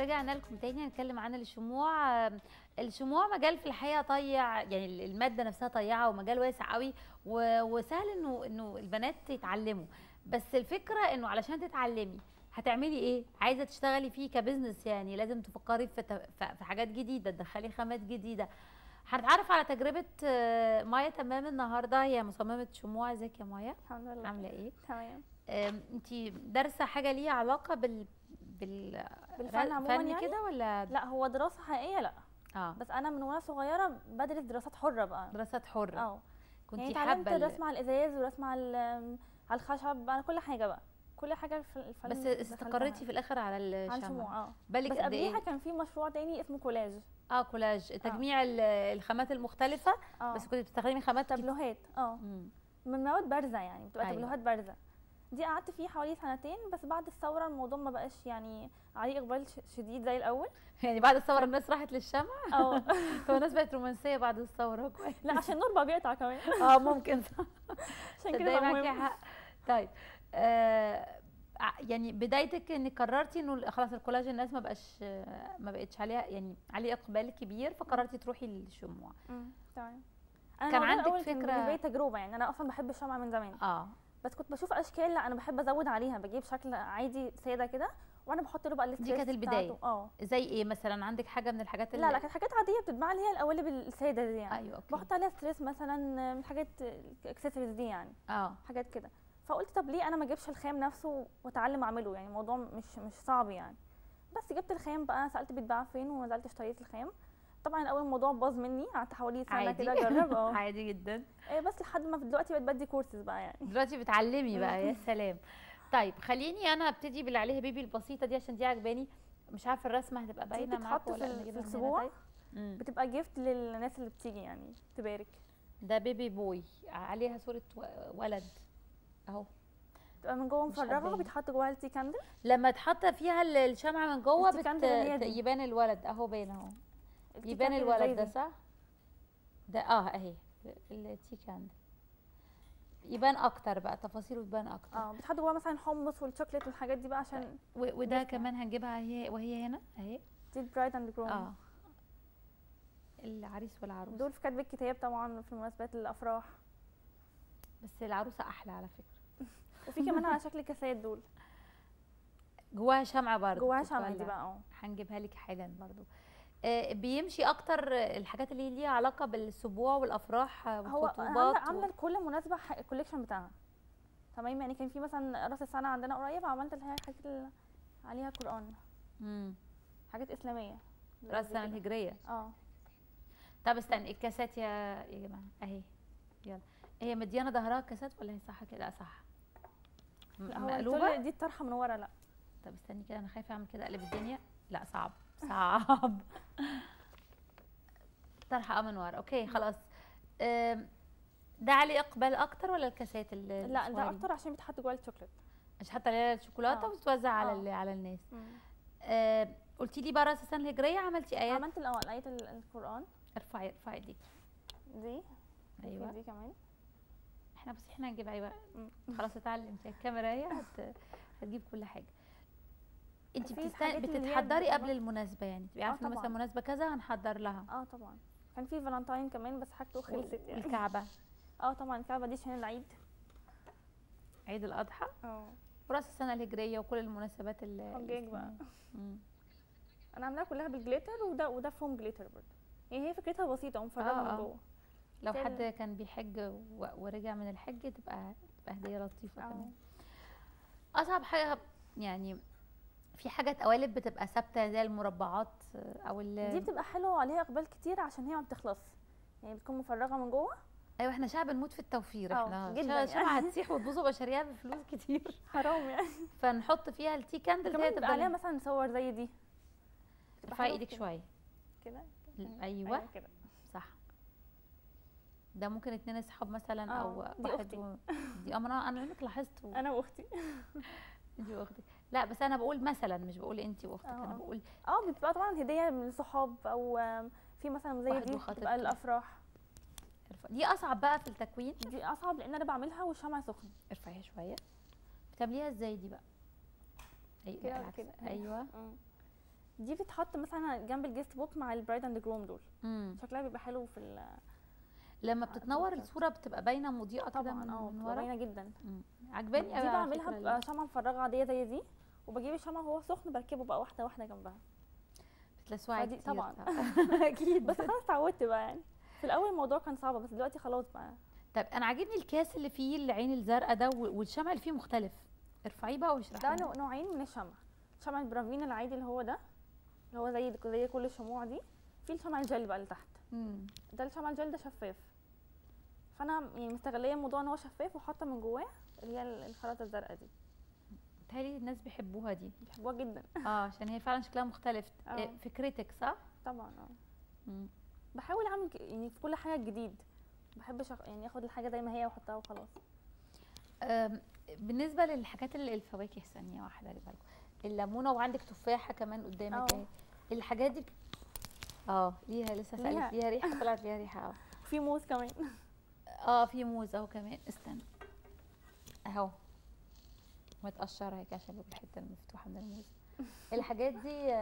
رجعنا لكم تاني هنتكلم عن الشموع. الشموع مجال في الحقيقه طيع، يعني الماده نفسها طيعه ومجال واسع قوي وسهل انه البنات يتعلموا. بس الفكره انه علشان تتعلمي هتعملي ايه؟ عايزه تشتغلي فيه كبزنس، يعني لازم تفكري في حاجات جديده، تدخلي خامات جديده. هنتعرف على تجربه مايا تمام النهارده، هي مصممه شموع. ازيك يا مايا؟ الحمد لله. عامله ايه؟ تمام. انتي دارسه حاجه ليها علاقه بالفن عموما يعني كده ولا؟ لا، هو دراسه حقيقيه لا. بس انا من وانا صغيره بدرس دراسات حره بقى. دراسات حره. يعني كنتي اتعلمت حابه رسم على الازاز ورسم على الخشب، على كل حاجه بقى، كل حاجه في الفن. بس استقريتي في الاخر على الشمع. على بالك بس قد قبليها ايه؟ كان في مشروع تاني اسمه كولاج. كولاج، تجميع الخامات المختلفه. بس كنت بتستخدمي خامات تابلوهات من مواد بارزه، يعني بتبقى تابلوهات بارزه. دي قعدت فيه حوالي سنتين، بس بعد الثوره الموضوع ما بقاش يعني عليه اقبال شديد زي الاول. يعني بعد الثوره الناس راحت للشمع. هو الناس بقت رومانسيه بعد الثوره. كويس. لا، عشان النور بقى بيقطع كمان. ممكن. عشان كده بقى معاكي حق. طيب يعني بدايتك انك قررتي انه خلاص الكولاج الناس ما بقتش عليها، يعني عليه اقبال كبير، فقررتي تروحي للشموع. تمام. كان عندك فكره؟ بالنسبه لي تجربه، يعني انا اصلا بحب الشمع من زمان. بس كنت بشوف اشكال، لا انا بحب ازود عليها، بجيب شكل عادي ساده كده وانا بحط له بقى الاستريس. دي كانت البدايه. زي ايه مثلا؟ عندك حاجه من الحاجات لا كانت حاجات عاديه بتتباع، اللي هي القوالب الساده دي يعني. ايوه، اوكي. بحط عليها ستريس مثلا من حاجات الاكسسوارز دي يعني. حاجات كده. فقلت طب ليه انا ما اجيبش الخام نفسه واتعلم اعمله؟ يعني الموضوع مش صعب يعني. بس جبت الخام بقى، سالت بيتباع فين ونزلت اشتريت الخام. طبعا الاول الموضوع باظ مني، قعدت حوالي سنه كده اجرب. عادي جدا. بس لحد ما دلوقتي بقيت بدي كورسز بقى، يعني دلوقتي بتعلمي بقى. يا سلام. طيب خليني انا ابتدي باللي عليها بيبي البسيطه دي عشان دي عجباني. مش عارفه الرسمه هتبقى باينه معاكم ولا في الاسبوع. بتبقى جيفت للناس اللي بتيجي يعني تبارك. ده بيبي بوي عليها صوره ولد اهو. تبقى من جوه مفرغه وبيتحط جواها التي كاندل. لما تحط فيها الشمعه من جوه يبان الولد اهو، باين اهو. يبان الولد ده صح؟ ده اهي التي كاندل يبان اكتر بقى، تفاصيله تبان اكتر. بتحط جواها مثلا حمص والشوكليت والحاجات دي بقى عشان وده كمان هنجيبها وهي هنا اهي. دي البرايد اند جروم. العريس والعروس دول في كتب الكتاب طبعا في مناسبات الافراح. بس العروسه احلى على فكره. وفي كمان على شكل كاسات دول جواها شمعه برضه. جواها شمعه دي بقى. هنجيبها لك حالا برضه. بيمشي اكتر الحاجات اللي ليها علاقه بالسبوع والافراح والخطوبات. هو عامله لكل مناسبه الكوليكشن بتاعها. تمام. يعني كان في مثلا راس السنه عندنا قريب، عملت اللي هي الحاجات اللي عليها قران. حاجات اسلاميه. راس السنه الهجريه. طب استنى، الكاسات يا جماعه اهي. يلا، هي مديانه ظهرها كاسات ولا هي صح كده؟ صح. مقلوبه دي الطرحه من ورا. لا طب استني كده، انا خايفه اعمل كده اقلب الدنيا. لا صعب. طرحه من ورا. اوكي خلاص. ده عليه اقبال اكتر ولا الكاسات لا ده اكتر عشان بيتحط جوه الشوكليت. مش حاطه عليها الشوكولاته وبتتوزع على الناس. قلتي لي بقى راس السنه الهجريه عملتي ايات. عملت ايات القران. ارفعي ايديك. دي ايوه دي كمان. احنا هنجيب. ايوه خلاص اتعلمتي الكاميرا هي هتجيب كل حاجه. انت بتتحضري قبل المناسبه، يعني تبقي عارفه مثلا مناسبه كذا هنحضر لها. طبعا. كان في فالنتاين كمان بس حاجته خلصت يعني. الكعبه. طبعا الكعبه دي عشان العيد، عيد الاضحى. وراس السنه الهجريه وكل المناسبات حجاج بقى. انا عاملاها كلها بالجليتر، وده فوم جليتر برضه. يعني هي فكرتها بسيطه ومفرغه من جوه. لو حد كان بيحج ورجع من الحج تبقى هديه لطيفه كمان. اصعب حاجه يعني في حاجات قوالب بتبقى ثابته زي المربعات او دي بتبقى حلوه وعليها اقبال كتير عشان هي ما بتخلص، يعني بتكون مفرغه من جوه. ايوه احنا شعب نموت في التوفير. احنا جدا شمعة هتسيح وتبوظ بشريها بفلوس كتير. حرام يعني. فنحط فيها التي كاندل. كمان تبقى عليها مثلا صور زي دي. ارفعي ايدك شويه كده. ايوه كده صح. ده ممكن 2 اصحاب مثلا او دي اختي. دي انا لاحظت. انا واختي. انت واختك. لا بس انا بقول مثلا، مش بقول انت واختك. انا بقول بتبقى طبعا هديه من الصحاب، او في مثلا زي دي بتبقى الافراح. دي اصعب بقى في التكوين. دي اصعب لان انا بعملها والشمع سخن. ارفعيها شويه. بتعمليها ازاي دي بقى؟ كده. ايوه. دي بتتحط مثلا جنب الجيست بوك مع البرايد اند جروم دول. شكلها بيبقى حلو في لما بتتنور الصوره بتبقى باينه مضيئه كده طبعا. من ورا باينه جدا. عجباني قوي. دي بعملها بشمعه مفرغه عاديه زي دي، وبجيب الشمعه وهو سخن بركبه بقى واحده واحده جنبها. بتلسوعي كتير طبعا. اكيد. بس خلاص اتعودت بقى يعني. في الاول الموضوع كان صعب بس دلوقتي خلاص بقى. طب انا عاجبني الكاس اللي فيه العين الزرقاء ده والشمع اللي فيه مختلف، ارفعيه بقى واشرحي. ده نوعين من الشمع. شمع البرافين العادي اللي هو ده، اللي هو زي كل الشموع دي. في الشمع الجل بقى اللي تحت. ده الشمع الجل ده شفاف، فانا يعني مستغليه الموضوع ان هو شفاف وحاطه من جواه اللي هي الخرطه الزرقاء دي. بتهيألي الناس بيحبوها دي، بيحبوها جدا. عشان هي فعلا شكلها مختلف. فكرتك صح طبعا. بحاول اعمل يعني في كل حاجه جديد، بحبش يعني اخد الحاجه زي ما هي واحطها وخلاص. بالنسبه للحاجات الفواكه، ثانيه واحده بالكم، الليمونه وعندك تفاحه كمان قدامك اهي، الحاجات دي ليها لسه سالت ليها ريحه، طلعت ليها ريحه. في موز كمان. في موز اهو كمان، استنى اهو متقشره هيك عشان بقى الحته المفتوحه من الموز. الحاجات دي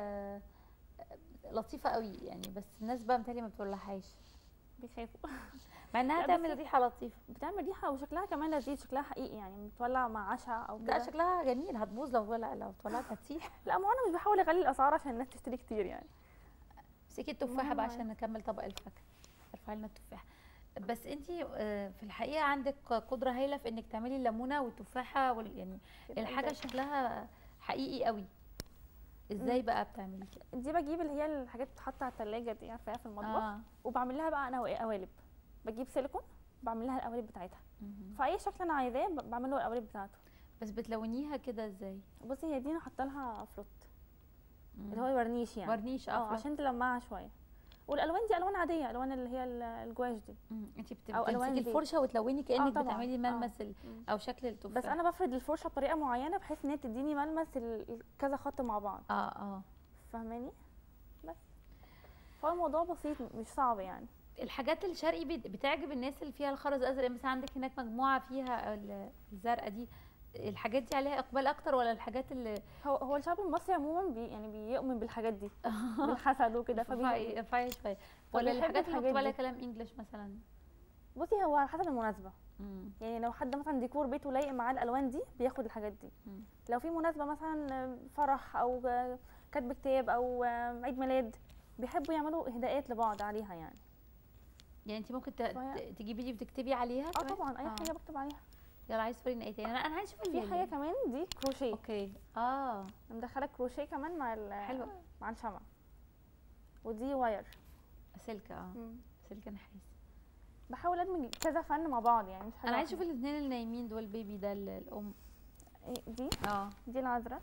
لطيفه قوي يعني، بس الناس بقى متهيألي ما بتقولهاش، بيخافوا. مع انها تعمل ريحه لطيفه، بتعمل ريحه وشكلها كمان لذيذ، شكلها حقيقي يعني بتولع مع عشاء او كده. لا شكلها جميل، هتبوظ لو اتولعت هتسيح. لا ما انا مش بحاول اغلي الاسعار عشان الناس تشتري كتير يعني. امسكي التفاحه بقى عشان نكمل طبق الفاكهه. ارفعي لنا التفاحه. بس انتي في الحقيقه عندك قدره هايله في انك تعملي الليمونه والتفاحه يعني الحاجه شكلها حقيقي قوي. ازاي بقى بتعملي كده؟ دي بجيب اللي هي الحاجات بتتحط على الثلاجه دي، عارفاها في المطبخ. وبعمل لها بقى انا قوالب، بجيب سيليكون بعمل لها القوالب بتاعتها. فاي شكل انا عايزاه بعمل له القوالب بتاعته. بس بتلونيها كده ازاي؟ بصي هي دي انا حاطه لها فروت اللي هو ورنيش يعني. ورنيش عشان تلمعها شويه. والالوان دي الوان عاديه، الوان اللي هي الجواش دي. انت بتمسكي الفرشه وتلوني كانك بتعملي ملمس او شكل التفاح. بس انا بفرد الفرشه بطريقه معينه بحيث ان هي تديني ملمس كذا خط مع بعض. فاهماني؟ بس هو الموضوع بسيط مش صعب يعني. الحاجات الشرقي بتعجب الناس اللي فيها الخرز ازرق، مثلا عندك هناك مجموعه فيها الزرقاء دي، الحاجات دي عليها اقبال اكتر ولا الحاجات اللي هو الشعب المصري عموما يعني بيؤمن بالحاجات دي بالحسد وكده فاي ولا الحاجات اللي مكتوب عليها كلام انجلش مثلا؟ بصي هو على حسب المناسبه. يعني لو حد مثلا ديكور بيته لايق معاه الالوان دي بياخد الحاجات دي. لو في مناسبه مثلا فرح او كاتب كتاب او عيد ميلاد بيحبوا يعملوا اهداءات لبعض عليها يعني انت ممكن تجيبي دي وتكتبي عليها؟ طبعا اي حاجه بكتب عليها. يلا عايز تورينا ايه تاني؟ انا عايزه اشوف في حاجه كمان دي كروشيه. اوكي مدخله كروشيه كمان مع حلوه مع الشمع. ودي واير سلكه سلكه نحاس. بحاول ادمج كذا فن مع بعض يعني مش حاجه. انا عايزه اشوف الاثنين اللي نايمين دول، بيبي ده الام دي دي العذراء.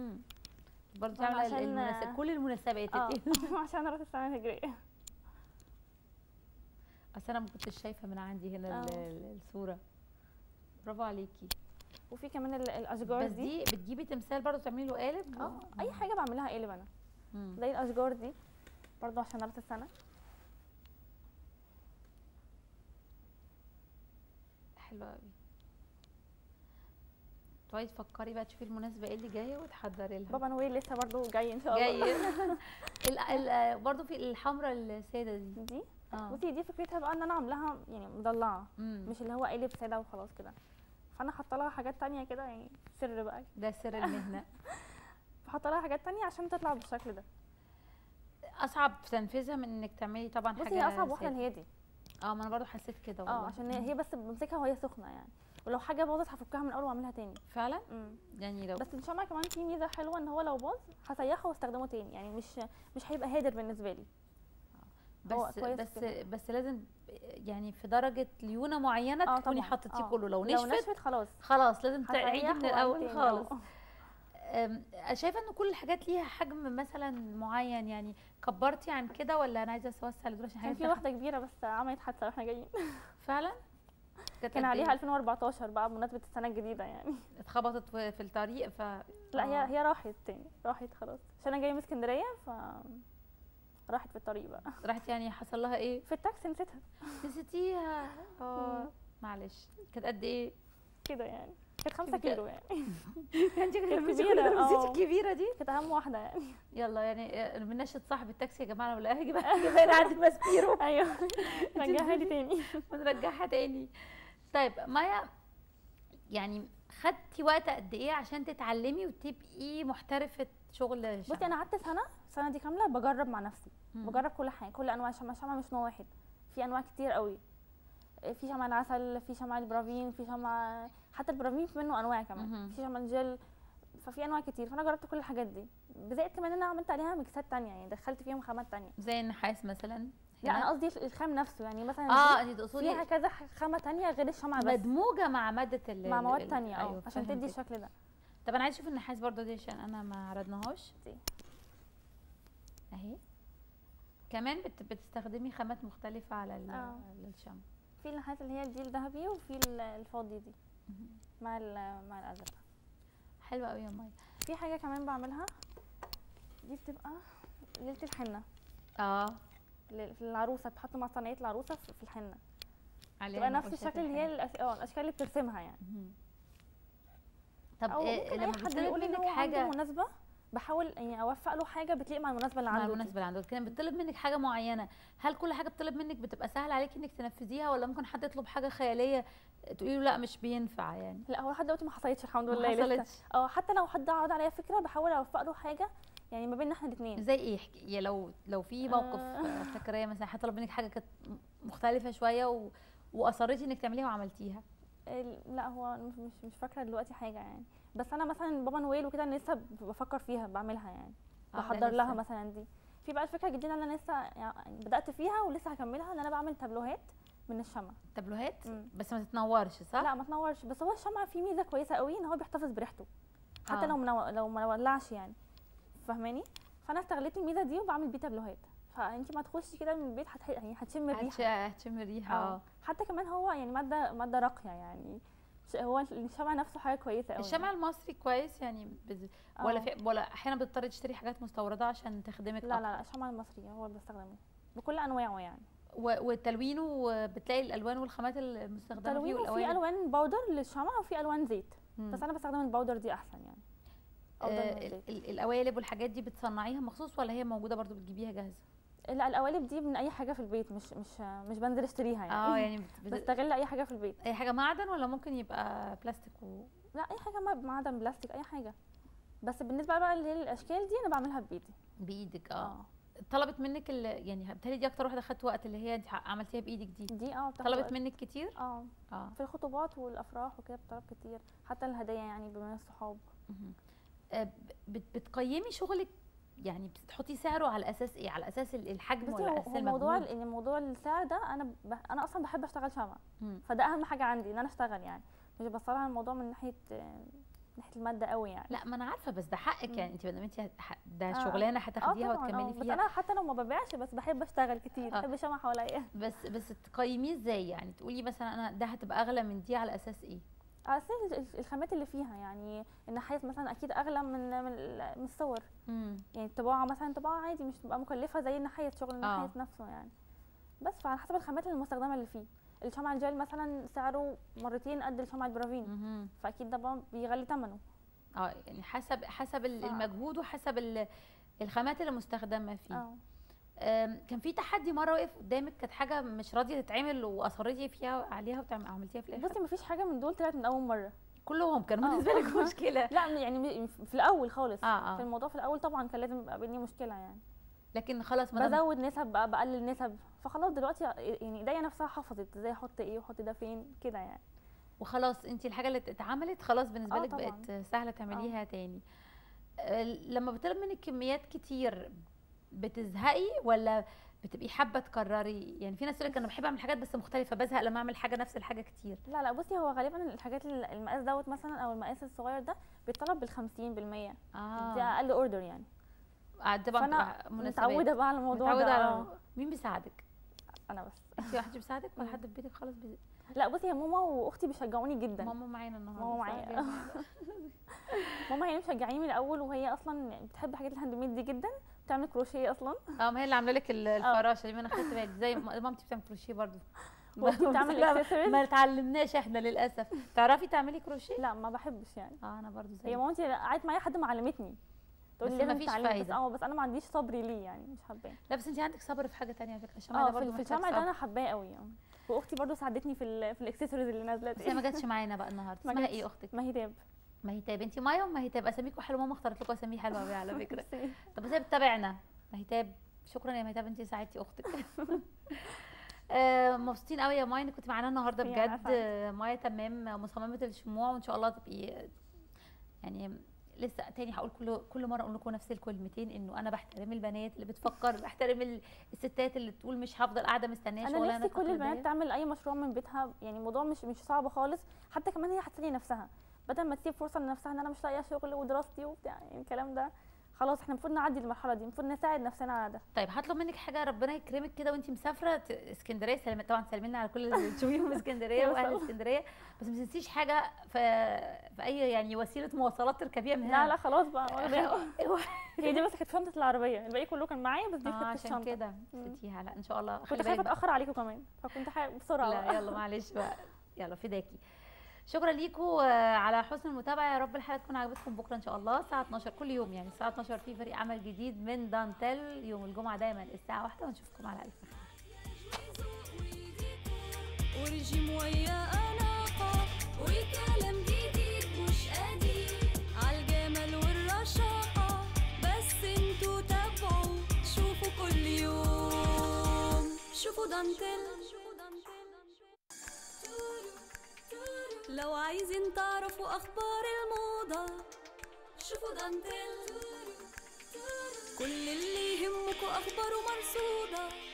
برضه عامله كل المناسبات عشان راس السنه الهجريه. اصل انا ما كنتش شايفه من عندي هنا الصوره. برافو عليكي. وفي كمان الاشجار بس دي بتجيبي تمثال برضه تعملي له قالب؟ اي حاجه بعملها قالب انا. زي الاشجار دي برضه عشان راس السنه. حلوه قوي. تقعدي تفكري بقى تشوفي المناسبه ايه اللي جايه وتحضري لها. بابا نويل لسه برضه جاي ان شاء الله. جاي. برضه في الحمراء الساده دي بصي دي فكرتها بقى ان انا عاملاها يعني مضلعه، مش اللي هو قالب ساده وخلاص كده. فانا حاطه لها حاجات تانية كده يعني سر بقى. ده سر المهنه. بحط لها حاجات تانية عشان تطلع بالشكل ده. اصعب في تنفيذها من انك تعملي طبعا حاجه. بصي هي اصعب واحده اللي هي دي. ما انا برضو حسيت كده والله. عشان هي بس بمسكها وهي سخنه يعني، ولو حاجه باظت هفكها من اول واعملها تاني. فعلا؟ يعني لو بس الشمع كمان فيه ميزه حلوه ان هو لو باظ هسيحه واستخدمه تاني يعني مش هيبقى هادر بالنسبه لي. بس لازم يعني في درجه ليونه معينه تكوني حطيتيه كله. لو نشفت خلاص لازم تعيدي من الاول خالص. شايفه ان كل الحاجات ليها حجم مثلا معين يعني، كبرتي عن كده ولا انا عايزه اوسع لدول عشان كان في واحده كبيره بس عملت حادثه واحنا جايين. فعلا؟ كان عليها 2014 بقى بمناسبه السنه الجديده يعني. اتخبطت في الطريق لا هي راحت تاني، راحت خلاص عشان انا جايه من اسكندريه راحت في الطريق بقى. راحت يعني حصل لها ايه؟ في التاكسي نسيتها. نسيتيها؟ معلش. كانت قد ايه؟ كده يعني كانت 5 كيلو يعني. انت كانت كبيره الكبيره دي كانت اهم واحده يعني. يلا يعني بنناشد صاحب التاكسي يا جماعه، ولا جيبها لنا عند الماسبيرو. ايوه رجعها لي تاني. ونرجعها تاني. طيب مايا، يعني خدتي وقت قد ايه عشان تتعلمي وتبقي محترفه شغل شمع؟ بصي انا قعدت السنه دي كامله بجرب مع نفسي. بجرب كل حاجه، كل انواع الشمع مش نوع واحد، في انواع كتير قوي. في شمع العسل، في شمع البرافين، في شمع حتى البرافين في منه انواع كمان، في شمع الجل، ففي انواع كتير. فانا جربت كل الحاجات دي، زائد كمان ان انا عملت عليها ميكسات تانية، يعني دخلت فيهم خامات تانية زي النحاس مثلا. لا انا قصدي الخام نفسه، يعني مثلا انت تقصدي فيها كذا خامه تانية غير الشمع بس، مدموجه مع ماده مع مواد تانية. أيوة عشان تدي الشكل ده. طب انا عايزه اشوف النحاس برضو دي عشان انا ما عرضناهاش دي اهي. كمان بتستخدمي خامات مختلفه على الشمع. في النحاس اللي هي دي الذهبي، وفي الفاضي دي مع الازرق. حلوه قوي يا مايا. في حاجه كمان بعملها، دي بتبقى ليله الحنه. العروسه بتحط مع صينيه العروسه في الحنه، تبقى نفس الشكل اللي هي الاشكال اللي بترسمها يعني. طب لما حد يقول ان هو عنده مناسبه، بحاول يعني اوفق له حاجه بتليق مع المناسبه اللي عنده. مع المناسبه اللي عنده. كان بتطلب منك حاجه معينه، هل كل حاجه بتطلب منك بتبقى سهل عليكي انك تنفذيها، ولا ممكن حد يطلب حاجه خياليه تقولي له لا مش بينفع يعني؟ لا هو لحد دلوقتي ما حصلتش الحمد لله. ما حصلتش. حتى لو حد عرض عليا فكره بحاول اوفق له حاجه يعني ما بيننا احنا الاثنين. زي ايه؟ يا لو في موقف فاكراه مثلا حد طلب منك حاجه كانت مختلفه شويه واصريتي انك تعمليها وعملتيها. لا هو مش فاكره دلوقتي حاجه يعني، بس انا مثلا بابا نويل وكده انا لسه بفكر فيها بعملها يعني، بحضر لها مثلا. دي في بقى الفكره الجديده اللي انا لسه يعني بدات فيها ولسه هكملها، ان انا بعمل تابلوهات من الشمع. تابلوهات بس ما تتنورش صح؟ لا ما تنورش، بس هو الشمع فيه ميزه كويسه قوي ان هو بيحتفظ بريحته حتى لو ما ولعش يعني، فاهماني؟ فانا استغليت الميزه دي وبعمل بيه تابلوهات، فانت ما تخشي كده من البيت يعني هتشم الريحه. هتشم الريحه. حتى كمان هو يعني ماده راقيه يعني، هو الشمع نفسه حاجه كويسه قوي. الشمع المصري كويس يعني ولا احيانا بتضطري تشتري حاجات مستورده عشان تخدمك؟ لا الشمع المصري هو اللي بستخدمه بكل انواعه يعني. وتلوينه بتلاقي الالوان والخامات المستخدمه فيه والالوان. في الوان باودر للشمع وفي الوان زيت. بس انا بستخدم الباودر دي احسن يعني. القوالب والحاجات دي بتصنعيها مخصوص ولا هي موجوده برضو بتجيبيها جاهزه؟ لا القوالب دي من اي حاجه في البيت، مش بنزل اشتريها يعني. يعني بستغل اي حاجه في البيت. اي حاجه معدن ولا ممكن يبقى بلاستيك لا اي حاجه معدن بلاستيك اي حاجه، بس بالنسبه بقى للاشكال دي انا بعملها بايدك. طلبت منك يعني بالتالي دي اكتر واحده خدت وقت، اللي هي انت عملتيها بايدك دي طلبت منك كتير؟ في الخطوبات والافراح وكده بطلب كتير، حتى الهدايا يعني بين الصحاب. بتقيمي شغلك يعني بتحطي سعره على اساس ايه؟ على اساس الحجم ولا اساس المجهود؟ موضوع السعر ده انا اصلا بحب اشتغل شمع، فده اهم حاجه عندي ان انا اشتغل يعني، مش بصراحه على الموضوع من ناحيه الماده قوي يعني. لا ما انا عارفه، بس ده حقك يعني، انت ما دام انت ده شغلانه هتاخديها وتكملي فيها. بس انا حتى لو ما ببيعش بس بحب اشتغل كتير، بحب شمع حواليا. بس تقيميه ازاي يعني؟ تقولي مثلا انا ده هتبقى اغلى من دي على اساس ايه؟ على اساس الخامات اللي فيها يعني. النحاس مثلا اكيد اغلى من الصور. يعني الطباعه مثلا طباعه عادي مش تبقى مكلفه زي النحاس، شغل النحاس نفسه يعني. بس فعلى حسب الخامات المستخدمه اللي فيه. الشمع الجل مثلا سعره مرتين قد الشمع البرافين، فاكيد ده بيغلي ثمنه. يعني حسب المجهود وحسب الخامات اللي مستخدمه فيه. كان في تحدي مره وقف قدامك، كانت حاجه مش راضيه تتعمل واصريتي فيها عليها وعملتيها في الاخر؟ بصي مفيش حاجه من دول طلعت من اول مره، كلهم كانوا بالنسبه لك مشكله؟ لا يعني في الاول خالص. في الموضوع في الاول طبعا كان لازم يبقى بيني مشكله يعني، لكن خلاص بزود نسب بقلل نسب، فخلاص دلوقتي يعني ايديا نفسها حفظت ازاي احط ايه واحط ده فين كده يعني. وخلاص انت الحاجه اللي اتعملت خلاص بالنسبه لك بقت سهله تعمليها تاني. لما بطلب منك كميات كتير بتزهقي ولا بتبقي حابه تكرري؟ يعني في ناس تقول لك انا بحب اعمل حاجات بس مختلفه، بزهق لما اعمل حاجه نفس الحاجه كتير. لا بصي هو غالبا الحاجات المقاس دوت مثلا او المقاس الصغير ده بيطلب بال50%. دي اقل اوردر يعني. فانا متعوده بقى على الموضوع ده. مين بيساعدك؟ انا بس. انت واحد بيساعدك ولا حد في بيتك خلاص لا بصي هي ماما واختي بيشجعوني جدا. ماما معانا النهارده. ماما معايا. ماما هي مشجعاني من الاول، وهي اصلا بتحب حاجات الهاند ميد دي جدا، بتعمل كروشيه اصلا. ما هي اللي عامله لك الفراشه دي، ما انا خدت بالي زي مامتي بتعمل كروشيه برضو. واختي بتعمل اكسسوارز. ما اتعلمناش احنا للاسف. تعرفي تعملي كروشيه؟ لا ما بحبش يعني. انا برضو زي هي مامتي قعدت معايا لحد ما علمتني، تقول لي مفيش فايده. بس انا ما عنديش صبر ليه يعني، مش حباه. لا بس انت عندك صبر في حاجه ثانيه على فكره. الشمع ده برضو في الشمع ده انا حباه قوي يعني. واختي برضو ساعدتني في الاكسسوارز اللي نازله دي. بس هي ما جاتش معانا بقى النهارده. اسمها ايه اختك؟ مهيتاب. مهيتاب. انت مايا ومهيتاب اساميكم حلوه، ماما اختارت لكم اسامي حلوه قوي على فكره. طب بس هي بتتابعنا مهيتاب. شكرا يا مهيتاب، انت ساعدتي اختك. مبسوطين قوي يا مايا انك كنت معانا النهارده بجد. مايا تمام مصممه الشموع، وان شاء الله تبقي يعني لسه تاني هقول كل مره اقول لكم نفس الكلمتين، انه انا بحترم البنات اللي بتفكر، بحترم الستات اللي تقول مش هفضل قاعده مستنيه شغلانه. انا نفسي كل البنات تعمل اي مشروع من بيتها، يعني الموضوع مش صعب خالص. حتى كمان هي هتسلي نفسها بدل ما تسيب فرصه لنفسها ان انا مش لاقيه شغل ودراستي وبتاع يعني الكلام ده. خلاص احنا المفروض نعدي المرحله دي، المفروض نساعد نفسنا على ده. طيب هطلب منك حاجه، ربنا يكرمك كده وانت مسافره اسكندريه، طبعا سلمنا على كل اللي بتشوفيهم اسكندريه واهل اسكندريه، بس ما تنسيش حاجه في اي يعني وسيله مواصلات تركبيها من هنا. لا خلاص بقى هي دي بس كانت شنطه العربيه، الباقي كله كان معايا بس دي كانت الشنطه. عشان كده نسيتيها. لا ان شاء الله. كنت خايفه اتاخر عليكم كمان فكنت بسرعه. لا يلا معلش بقى، يلا فداكي. شكرا ليكم على حسن المتابعه، يا رب الحلقه تكون عجبتكم. بكره ان شاء الله الساعه 12 كل يوم، يعني الساعه 12 في فريق عمل جديد من دانتيل، يوم الجمعه دايما الساعه 1، ونشوفكم على الف خير. ورجيم ويا اناقه وكلام جديد مش قديم عالجمال والرشاقه، بس انتوا تابعوا شوفوا كل يوم، شوفوا دانتيل. لو عايزين تعرفوا اخبار الموضه شوفوا دانتيل، كل اللي يهمكوا اخباره مرصوده.